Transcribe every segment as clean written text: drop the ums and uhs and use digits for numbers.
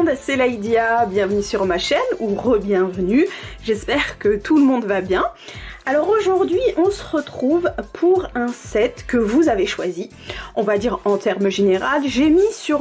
monde, c'est Laïdia, bienvenue sur ma chaîne ou re-bienvenue, j'espère que tout le monde va bien. Alors aujourd'hui on se retrouve pour un set que vous avez choisi, on va dire en termes généraux. J'ai mis sur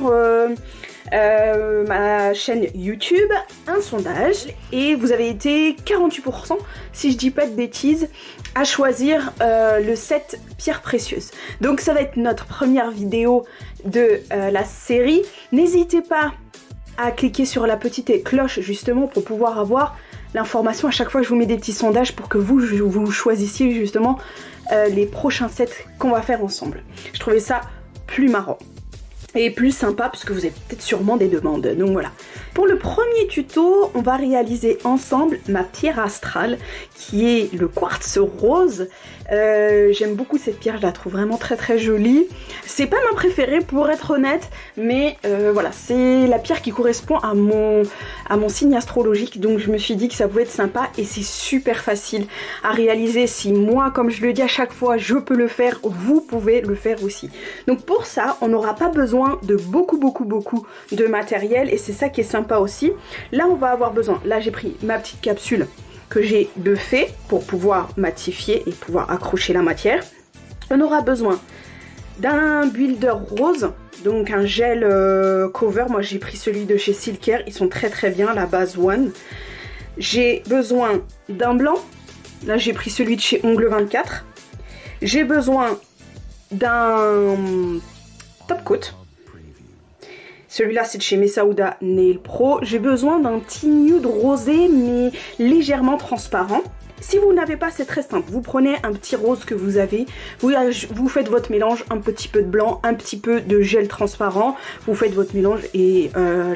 ma chaîne YouTube un sondage et vous avez été 48%, si je dis pas de bêtises, à choisir le set pierres précieuses. Donc ça va être notre première vidéo de la série. N'hésitez pas à cliquer sur la petite cloche justement pour pouvoir avoir l'information à chaque fois que je vous mets des petits sondages pour que vous choisissiez justement les prochains sets qu'on va faire ensemble. Je trouvais ça plus marrant et plus sympa parce que vous avez peut-être sûrement des demandes. Donc voilà. Pour le premier tuto, on va réaliser ensemble ma pierre astrale qui est le quartz rose. J'aime beaucoup cette pierre, je la trouve vraiment très jolie. C'est pas ma préférée pour être honnête, mais voilà, c'est la pierre qui correspond à mon signe astrologique, donc je me suis dit que ça pouvait être sympa et c'est super facile à réaliser. Si moi, comme je le dis à chaque fois, je peux le faire, vous pouvez le faire aussi. Donc pour ça, on n'aura pas besoin de beaucoup de matériel et c'est ça qui est sympa aussi. Là, on va avoir besoin, là j'ai pris ma petite capsule que j'ai buffé pour pouvoir matifier et pouvoir accrocher la matière. On aura besoin d'un builder rose, donc un gel cover. Moi j'ai pris celui de chez Silker, ils sont très bien, la base one. J'ai besoin d'un blanc, là j'ai pris celui de chez Ongle 24. J'ai besoin d'un top coat. Celui-là, c'est de chez Messaouda Nail Pro. J'ai besoin d'un petit nude rosé, mais légèrement transparent. Si vous n'avez pas, c'est très simple. Vous prenez un petit rose que vous avez, vous faites votre mélange, un petit peu de blanc, un petit peu de gel transparent. Vous faites votre mélange et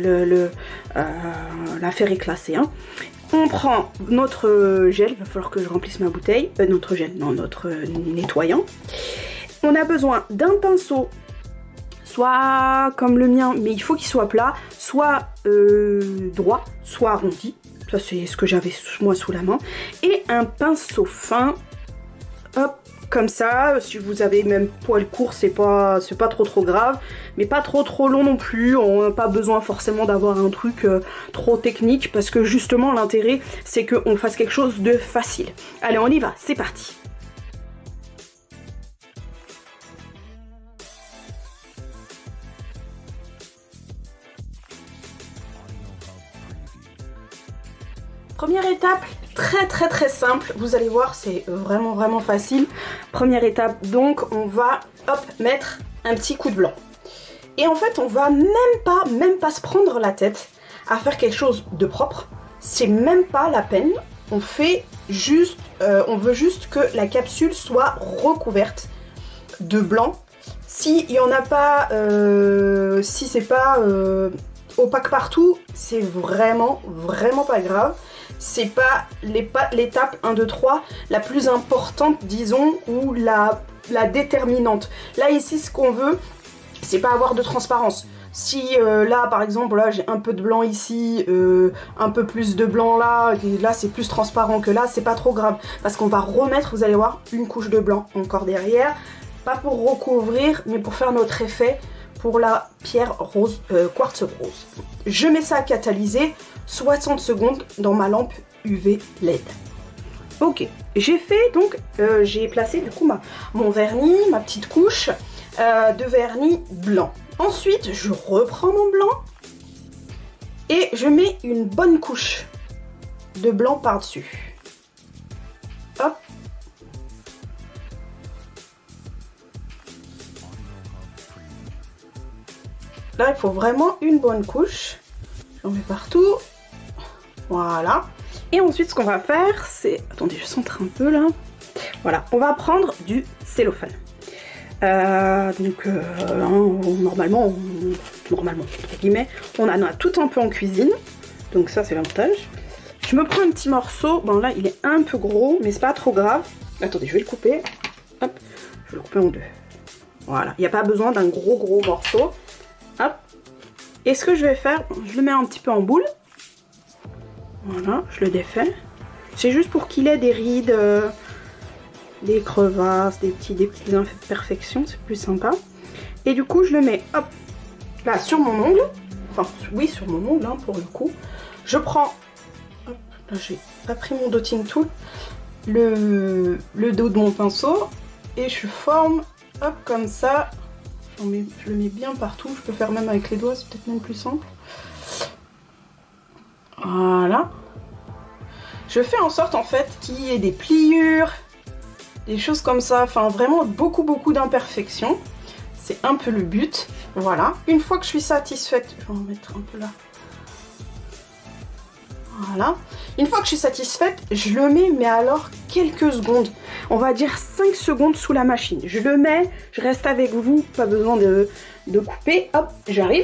l'affaire est classée. Hein. On prend notre gel, il va falloir que je remplisse ma bouteille. Notre gel, non, notre nettoyant. On a besoin d'un pinceau, soit comme le mien, mais il faut qu'il soit plat, soit droit, soit arrondi. Ça c'est ce que j'avais moi sous la main. Et un pinceau fin, hop, comme ça. Si vous avez même poil court, c'est pas trop grave, mais pas trop long non plus. On n'a pas besoin forcément d'avoir un truc trop technique, parce que justement l'intérêt c'est qu'on fasse quelque chose de facile. Allez, on y va, c'est parti. Première étape, très simple, vous allez voir, c'est vraiment facile. Première étape, donc on va hop mettre un petit coup de blanc. Et en fait on va même pas se prendre la tête à faire quelque chose de propre. C'est même pas la peine, on fait juste, on veut juste que la capsule soit recouverte de blanc. S'il n'y en a pas, si c'est pas opaque partout, c'est vraiment pas grave. C'est pas l'étape 1, 2, 3 la plus importante, disons, ou la déterminante. Là, ici, ce qu'on veut, c'est pas avoir de transparence. Si là, par exemple, là, j'ai un peu de blanc ici, un peu plus de blanc là, et là, c'est plus transparent que là, c'est pas trop grave. Parce qu'on va remettre, vous allez voir, une couche de blanc encore derrière. Pas pour recouvrir, mais pour faire notre effet pour la pierre rose, quartz rose. Je mets ça à catalyser 60 secondes dans ma lampe UV LED. Ok, j'ai fait donc, j'ai placé du coup mon vernis, ma petite couche de vernis blanc. Ensuite, je reprends mon blanc et je mets une bonne couche de blanc par-dessus. Hop. Là, il faut vraiment une bonne couche. J'en mets partout. Voilà. Et ensuite, ce qu'on va faire, c'est... Attendez, je centre un peu là. Voilà, on va prendre du cellophane. Normalement, entre guillemets, on en a tout un peu en cuisine. Donc ça, c'est l'avantage. Je me prends un petit morceau. Bon, là, il est un peu gros, mais c'est pas trop grave. Attendez, je vais le couper. Hop, je vais le couper en deux. Voilà, il n'y a pas besoin d'un gros morceau. Hop. Et ce que je vais faire, je le mets un petit peu en boule. Voilà, je le défais. C'est juste pour qu'il ait des rides, des crevasses, des petites imperfections, c'est plus sympa. Et du coup, je le mets, hop, là, sur mon ongle. enfin oui sur mon ongle hein, pour le coup. Je prends, hop, là j'ai pas pris mon dotting tool, le dos de mon pinceau et je forme hop comme ça. Je le mets bien partout, je peux faire même avec les doigts, c'est peut-être même plus simple. Voilà. Je fais en sorte en fait qu'il y ais des pliures, des choses comme ça, enfin vraiment beaucoup d'imperfections. C'est un peu le but. Voilà. Une fois que je suis satisfaite, je vais en mettre un peu là. Voilà. Une fois que je suis satisfaite, je le mets, mais alors quelques secondes. On va dire 5 secondes sous la machine. Je le mets, je reste avec vous, pas besoin de couper. Hop, j'arrive.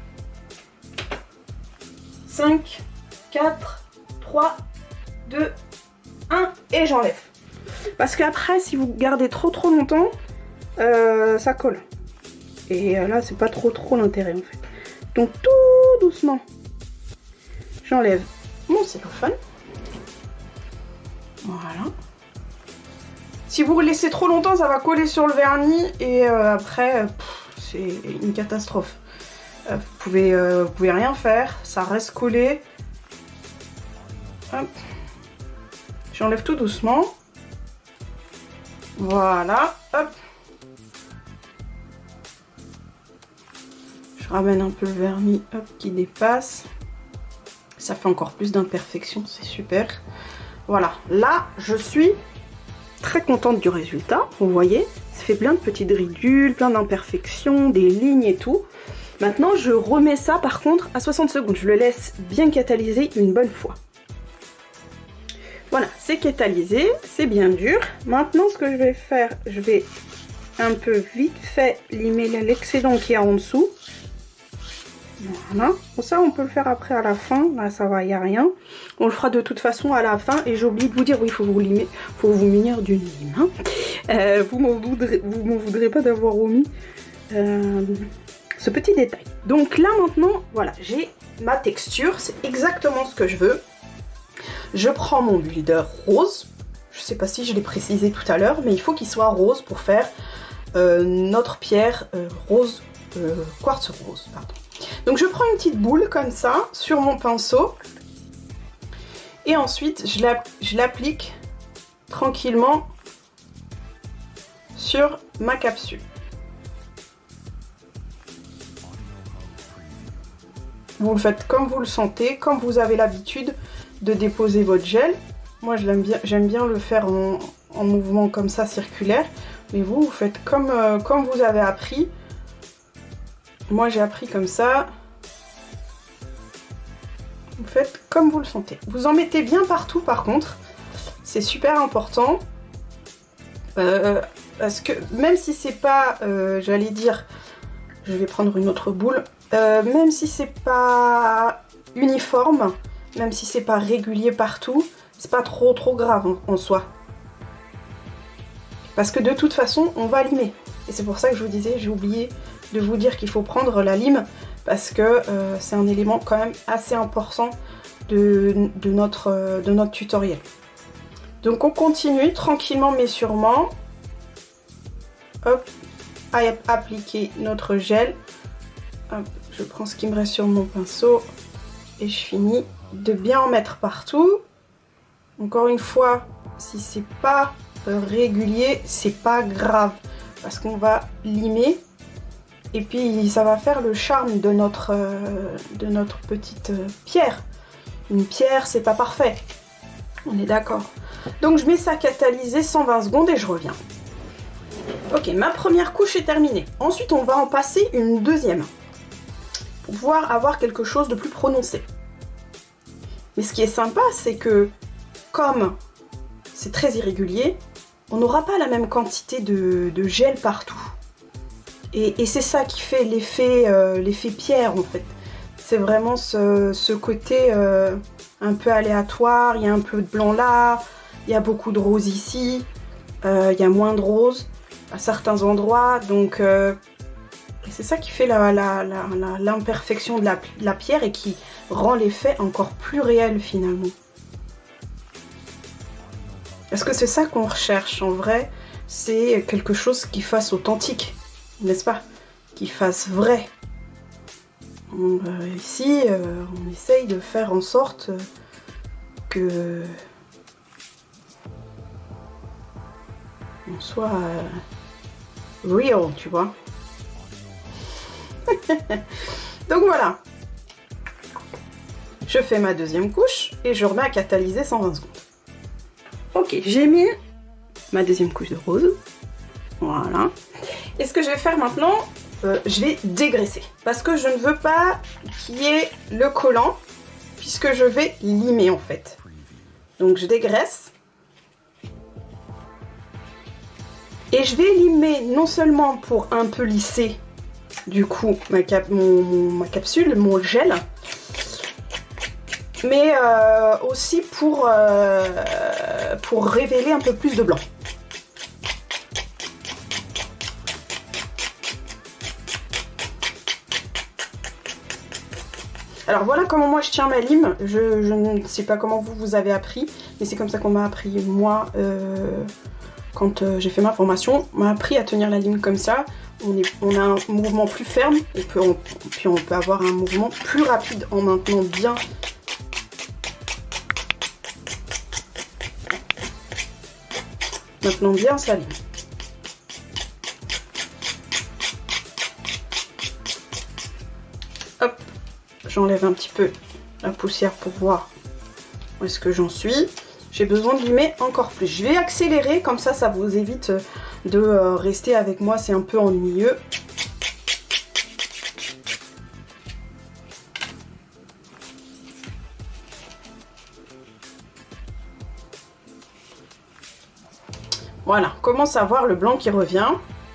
5, 4, 3, 2, 1 et j'enlève. Parce qu'après, si vous gardez trop longtemps, ça colle. Et là, c'est pas trop l'intérêt en fait. Donc tout doucement, j'enlève mon cellophane. Voilà. Si vous le laissez trop longtemps, ça va coller sur le vernis et après, c'est une catastrophe. Vous pouvez rien faire, ça reste collé. J'enlève tout doucement. Voilà, hop. Je ramène un peu le vernis, hop, qui dépasse. Ça fait encore plus d'imperfections, c'est super. Voilà, là, je suis très contente du résultat. Vous voyez, ça fait plein de petites ridules, plein d'imperfections, des lignes et tout. Maintenant, je remets ça par contre à 60 secondes. Je le laisse bien catalyser une bonne fois. Voilà, c'est catalysé, c'est bien dur. Maintenant, ce que je vais faire, je vais un peu vite fait limer l'excédent qui est en dessous. Voilà. Bon, ça, on peut le faire après à la fin. Là, ça va, il n'y a rien. On le fera de toute façon à la fin. Et j'ai oublié de vous dire, oui, il faut vous limer, faut vous munir d'une lime. Hein. Vous m'en voudrez pas d'avoir omis ce petit détail. Donc là, maintenant, voilà, j'ai ma texture. C'est exactement ce que je veux. Je prends mon builder rose. Je sais pas si je l'ai précisé tout à l'heure, mais il faut qu'il soit rose pour faire notre pierre rose, quartz rose, pardon. Donc je prends une petite boule comme ça sur mon pinceau et ensuite je l'applique tranquillement sur ma capsule. Vous le faites comme vous le sentez, comme vous avez l'habitude de déposer votre gel. Moi j'aime bien le faire en mouvement comme ça circulaire, mais vous faites comme vous avez appris. Moi j'ai appris comme ça. Vous faites comme vous le sentez. Vous en mettez bien partout par contre. C'est super important. Parce que même si c'est pas, j'allais dire, je vais prendre une autre boule. Même si c'est pas uniforme, même si c'est pas régulier partout, c'est pas trop grave en soi. Parce que de toute façon, on va limer. Et c'est pour ça que je vous disais, j'ai oublié de vous dire qu'il faut prendre la lime parce que c'est un élément quand même assez important de notre tutoriel. Donc on continue tranquillement mais sûrement. Hop, à appliquer notre gel. Hop, je prends ce qui me reste sur mon pinceau et je finis de bien en mettre partout. Encore une fois, si c'est pas régulier, c'est pas grave parce qu'on va limer et puis ça va faire le charme de notre petite pierre. Une pierre, c'est pas parfait, on est d'accord. Donc je mets ça catalysé 120 secondes et je reviens. Ok, ma première couche est terminée. Ensuite, on va en passer une deuxième pour pouvoir avoir quelque chose de plus prononcé. Mais ce qui est sympa, c'est que comme c'est très irrégulier, on n'aura pas la même quantité de gel partout. Et c'est ça qui fait l'effet pierre en fait. C'est vraiment ce côté un peu aléatoire. Il y a un peu de blanc là, il y a beaucoup de rose ici, il y a moins de rose à certains endroits. Donc c'est ça qui fait l'imperfection de la pierre et qui rend l'effet encore plus réel finalement. Parce que c'est ça qu'on recherche en vrai, c'est quelque chose qui fasse authentique, n'est-ce pas? Qui fasse vrai. Ici, on essaye de faire en sorte que on soit real, tu vois. Donc voilà. Je fais ma deuxième couche et je remets à catalyser 120 secondes. Ok, j'ai mis ma deuxième couche de rose. Voilà. Et ce que je vais faire maintenant, je vais dégraisser. Parce que je ne veux pas qu'il y ait le collant, puisque je vais limer en fait. Donc je dégraisse. Et je vais limer non seulement pour un peu lisser du coup ma capsule, mon gel, mais aussi pour révéler un peu plus de blanc. Alors voilà comment moi je tiens ma lime. Je ne sais pas comment vous avez appris, mais c'est comme ça qu'on m'a appris moi quand j'ai fait ma formation. On m'a appris à tenir la lime comme ça. On a un mouvement plus ferme et puis on peut avoir un mouvement plus rapide en maintenant bien. Maintenant bien sa lime. Hop, j'enlève un petit peu la poussière pour voir où est-ce que j'en suis. J'ai besoin de limer encore plus. Je vais accélérer, comme ça, ça vous évite de rester avec moi, c'est un peu ennuyeux. Voilà, on commence à voir le blanc qui revient.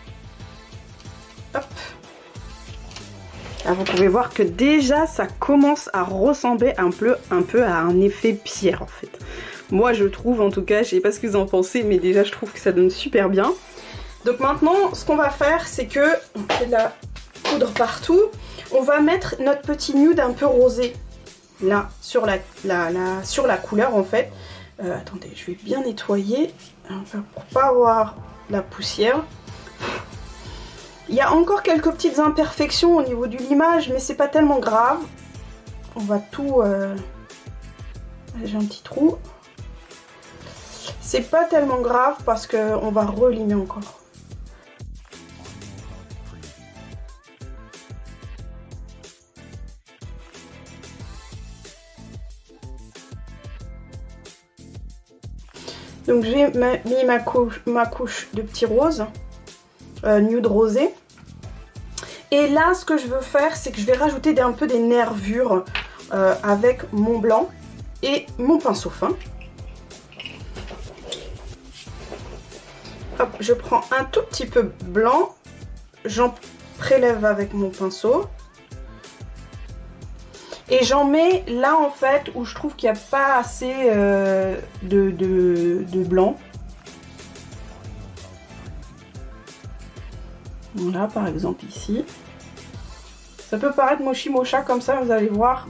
Hop. Là, vous pouvez voir que déjà, ça commence à ressembler un peu à un effet pierre, en fait. Moi, je trouve, en tout cas, je sais pas ce que vous en pensez, mais déjà, je trouve que ça donne super bien. Donc maintenant, ce qu'on va faire, c'est que on fait de la poudre partout. On va mettre notre petit nude un peu rosé, là, sur la couleur, en fait. Attendez, je vais bien nettoyer, pour pas avoir la poussière. Il y a encore quelques petites imperfections au niveau du limage, mais c'est pas tellement grave. On va tout... J'ai un petit trou. C'est pas tellement grave parce qu'on va relimer encore. Donc j'ai mis ma couche de petit rose, nude rosé. Et là, ce que je veux faire, c'est que je vais rajouter un peu des nervures avec mon blanc et mon pinceau fin. Hop, je prends un tout petit peu blanc, j'en prélève avec mon pinceau. Et j'en mets là en fait où je trouve qu'il n'y a pas assez de blanc. Voilà, par exemple ici. Ça peut paraître mochi mocha comme ça, vous allez voir.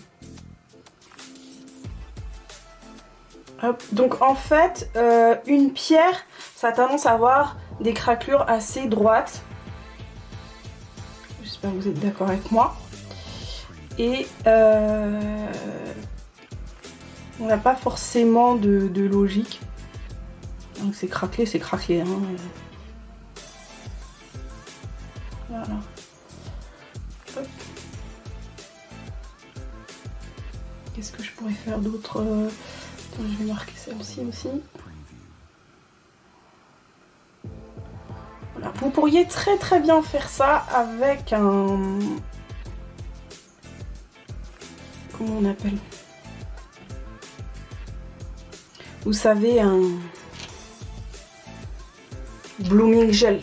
Hop. Donc en fait, une pierre, ça a tendance à avoir des craquelures assez droites. J'espère que vous êtes d'accord avec moi. Et on n'a pas forcément de logique. Donc c'est craquelé, hein. Voilà. Hop. Qu'est-ce que je pourrais faire d'autre? Je vais marquer celle-ci aussi. Voilà. Vous pourriez très bien faire ça avec un... Comment on appelle? Vous savez, un blooming gel.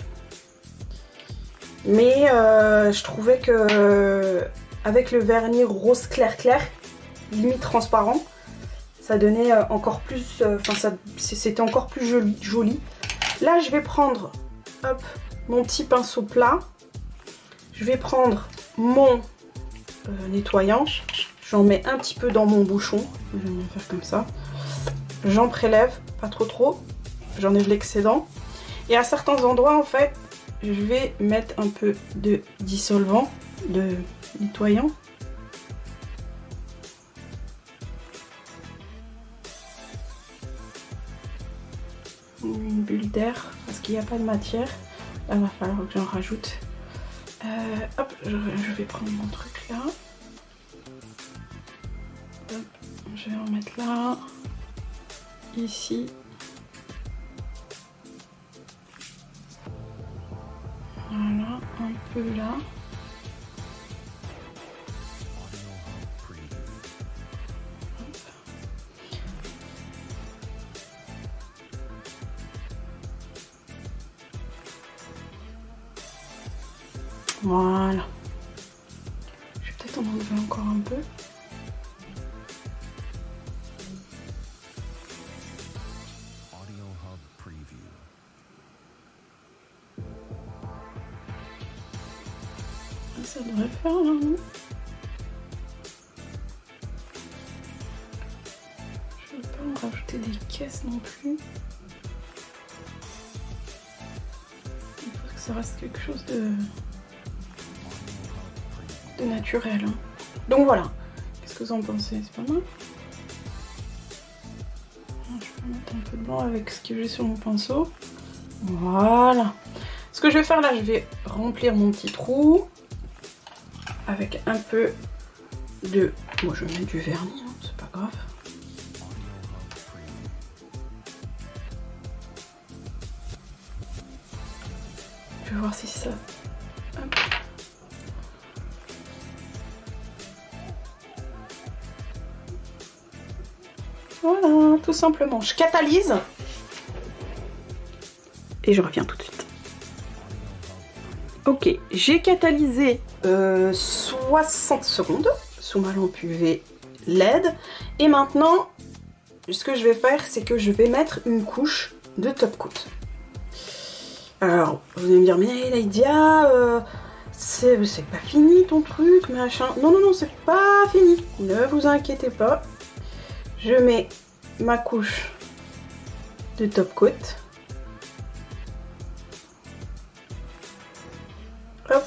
Mais je trouvais que avec le vernis rose clair, limite transparent, ça donnait encore plus, c'était encore plus joli. Là, je vais prendre, hop, mon petit pinceau plat. Je vais prendre mon nettoyant. J'en mets un petit peu dans mon bouchon. Je vais bien faire comme ça. J'en prélève, pas trop. J'enlève l'excédent. Et à certains endroits, en fait, je vais mettre un peu de dissolvant, de nettoyant. Une bulle d'air parce qu'il n'y a pas de matière. Là, il va falloir que j'en rajoute. Hop, je vais prendre mon truc là. Hop, je vais en mettre là. Ici. Voilà, un peu là. Voilà. Je vais peut-être en enlever encore un peu. Ça devrait faire là, non? Je ne vais pas me rajouter des caisses non plus. Il faut que ça reste quelque chose de naturel. Hein. Donc voilà. Qu'est-ce que vous en pensez? C'est pas mal. Je vais mettre un peu de blanc avec ce que j'ai sur mon pinceau. Voilà. Ce que je vais faire là, je vais remplir mon petit trou avec un peu de... Moi je mets du vernis, hein, c'est pas grave. Je vais voir si ça... Hop. Voilà, tout simplement. Je catalyse. Et je reviens tout de suite. Ok, j'ai catalysé 60 secondes sous ma lampe UV LED. Et maintenant, ce que je vais faire, c'est que je vais mettre une couche de top coat. Alors, vous allez me dire, mais Lydia, c'est pas fini ton truc, machin. Non, non, non, c'est pas fini. Ne vous inquiétez pas. Je mets ma couche de top coat. Hop.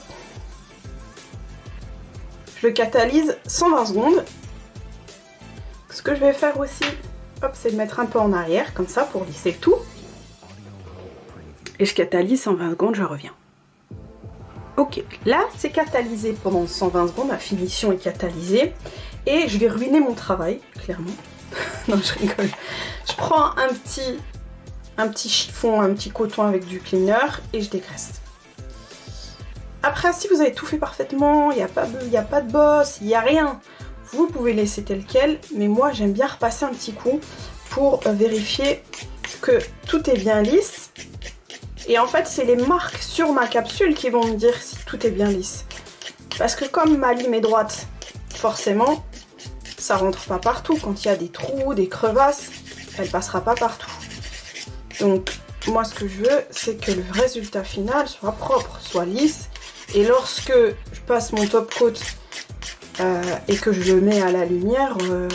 Je le catalyse 120 secondes. Ce que je vais faire aussi, hop, c'est de mettre un peu en arrière, comme ça, pour lisser tout. Et je catalyse 120 secondes, je reviens. Ok, là, c'est catalysé pendant 120 secondes, ma finition est catalysée. Et je vais ruiner mon travail, clairement. Non, je rigole. Je prends un petit chiffon, un petit coton avec du cleaner et je dégraisse. Après, si vous avez tout fait parfaitement, il n'y a pas de bosse, il n'y a rien, vous pouvez laisser tel quel. Mais moi, j'aime bien repasser un petit coup pour vérifier que tout est bien lisse. Et en fait, c'est les marques sur ma capsule qui vont me dire si tout est bien lisse. Parce que comme ma lime est droite, forcément, ça rentre pas partout. Quand il y a des trous, des crevasses, elle passera pas partout. Donc, moi, ce que je veux, c'est que le résultat final soit propre, soit lisse. Et lorsque je passe mon top coat et que je le mets à la lumière,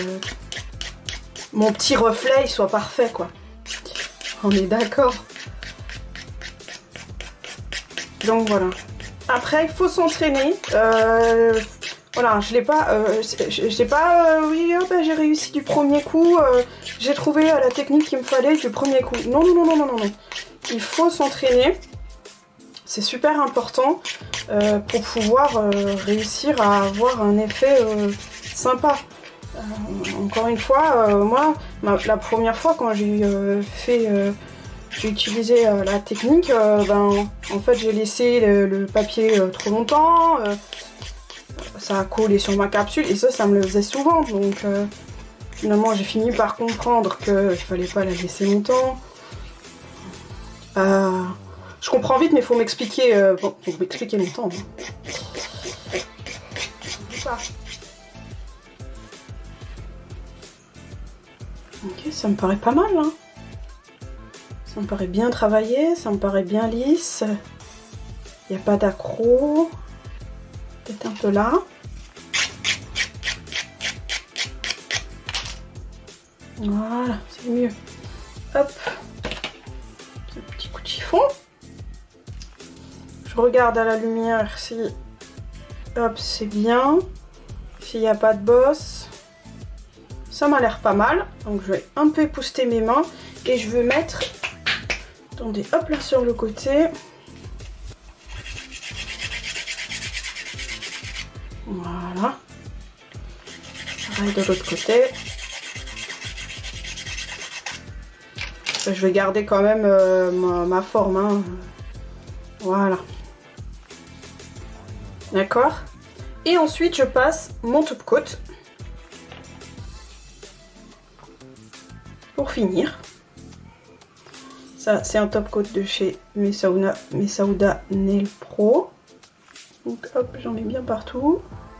mon petit reflet il soit parfait, quoi. On est d'accord. Donc voilà. Après, il faut s'entraîner. Voilà, je l'ai pas. Oui, j'ai réussi du premier coup. J'ai trouvé la technique qu'il me fallait du premier coup. Non, non, non, non, non, non. Il faut s'entraîner. C'est super important pour pouvoir réussir à avoir un effet sympa. Encore une fois, moi, la première fois quand j'ai j'ai utilisé la technique, en fait j'ai laissé le papier trop longtemps, ça a collé sur ma capsule et ça me le faisait souvent. Donc finalement j'ai fini par comprendre qu'il fallait pas la laisser longtemps. Je comprends vite, mais il faut m'expliquer bon, faut m'expliquer longtemps. Hein. Ok, ça me paraît pas mal. Hein. Ça me paraît bien travaillé, ça me paraît bien lisse. Il n'y a pas d'accro. Peut-être un peu là. Voilà, c'est mieux. Hop. Un petit coup de chiffon. Je regarde à la lumière si hop, c'est bien. S'il n'y a pas de bosse, ça m'a l'air pas mal. Donc je vais un peu épousseter mes mains et je veux mettre, attendez, hop là sur le côté. Voilà. Pareil de l'autre côté. Je vais garder quand même ma forme. Hein. Voilà. D'accord. Et ensuite, je passe mon top coat. Pour finir. Ça, c'est un top coat de chez Mesauda Nail Pro. Donc hop, j'en ai bien partout.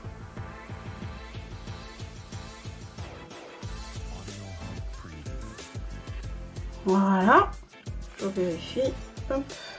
Voilà, je vérifie, hop,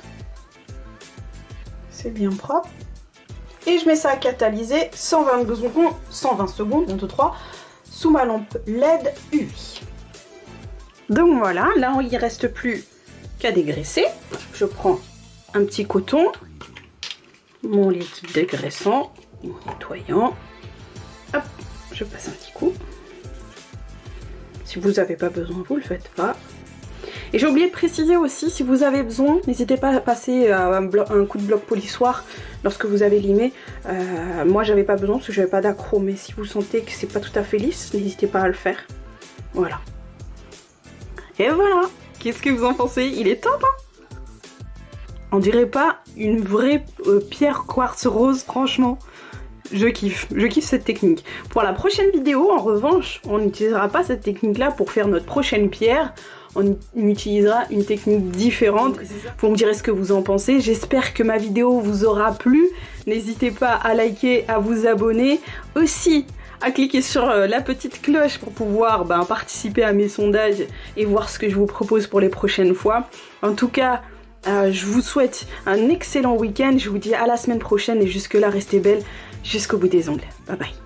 c'est bien propre. Et je mets ça à catalyser 120 secondes, 1, 2, 3, sous ma lampe LED UV. Donc voilà, là il ne reste plus qu'à dégraisser. Je prends un petit coton, mon liquide dégraissant, mon nettoyant, hop, je passe un petit coup. Si vous n'avez pas besoin, vous ne le faites pas. Et j'ai oublié de préciser aussi, si vous avez besoin, n'hésitez pas à passer un coup de bloc polissoir lorsque vous avez limé. Moi j'avais pas besoin parce que j'avais pas d'accro, mais si vous sentez que c'est pas tout à fait lisse, n'hésitez pas à le faire. Voilà. Et voilà. Qu'est-ce que vous en pensez? Il est top, hein? On dirait pas une vraie pierre quartz rose, franchement. Je kiffe cette technique. Pour la prochaine vidéo, en revanche, on n'utilisera pas cette technique-là pour faire notre prochaine pierre. On utilisera une technique différente. Vous me direz ce que vous en pensez. J'espère que ma vidéo vous aura plu. N'hésitez pas à liker, à vous abonner. Aussi, à cliquer sur la petite cloche pour pouvoir participer à mes sondages et voir ce que je vous propose pour les prochaines fois. En tout cas, je vous souhaite un excellent week-end. Je vous dis à la semaine prochaine et jusque là, restez belle jusqu'au bout des ongles. Bye bye.